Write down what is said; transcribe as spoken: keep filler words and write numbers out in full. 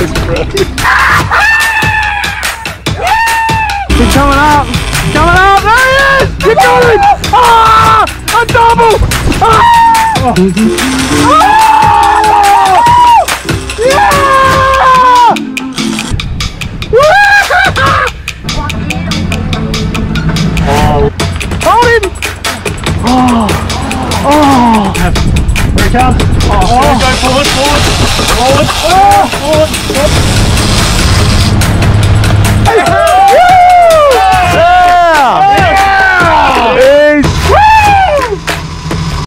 He's coming up! Coming up! There he is! Keep going! Ah! A double! Ah! Oh. Oh! Yeah! Hold him! Oh! Oh! Here it comes! Oh! Oh. Go forward, forward! Forward! Oh. Forward! Forward!